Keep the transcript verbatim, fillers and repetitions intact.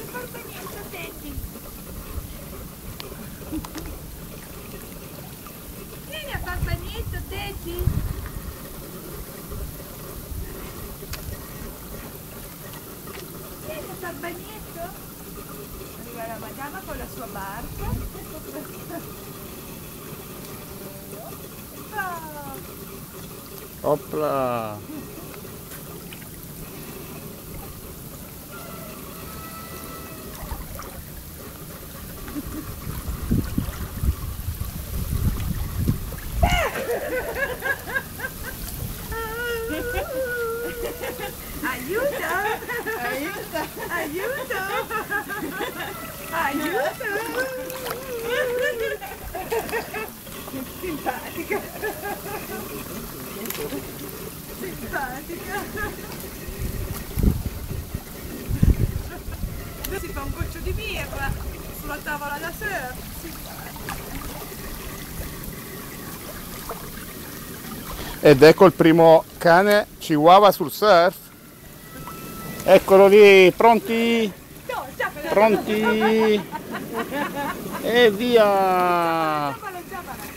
far bagnetto, Teddy. Vieni a far bagnetto, Teddy. Vieni a far bagnetto. Arriva la madama con la sua barca. Oh. Opla! Aiuto! Aiuto! Aiuto! Aiuto! Simpatica! Simpatica! Si fa un goccio di birra sulla tavola da surf. Ed ecco il primo cane chihuahua sul surf. Eccolo lì, pronti? Pronti? E via!